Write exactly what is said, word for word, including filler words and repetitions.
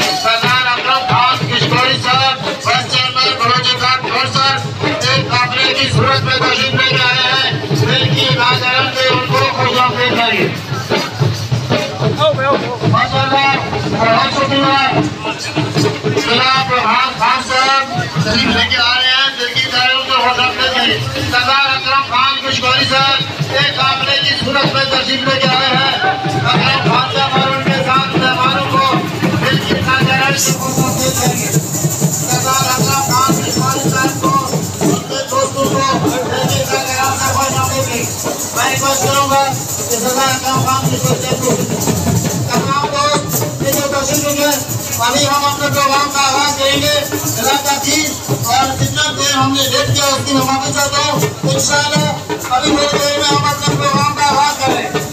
सरदार अकरम खान किशोरी साहब vice chairman Balochistan sir एक काफिले की सूरत में तशरीफ लेके आए हैं। इनकी नाजरन से उनको खुश आमदीद करिए। माशाअल्लाह, बहुत शुक्रिया। जिला प्रधान खान साहब तशरीफ लेके आ रहे हैं। दिल की दायरों से खुश आमदीद करिए। सरदार अकरम खान किशोरी साहब एक काफिले की सूरत में तशरीफ लेके आए हैं। अकरम खान साहब और उनके साथ मेहमानों को दिल की नाजरन से खुश आमदीद करिए। सरदार अकरम खान किशोरी साहब को उनके दोस्तों को दिल की नाजरन से खुश आमदीद करिए। मैं रिक्वेस्ट करूंगा कि सरदार अकरम खान किशोरी साहब को तमाम लोग ये जो तशरीफ लेंगे, अभी हम अपने प्रोग्राम का आगाज करेंगे। और जितना देर हमने लेट किया उसकी मैं माफी चाहता हूँ। इंशाअल्लाह अभी थोड़ी देर में हम अपने प्रोग्राम का आगाज करें।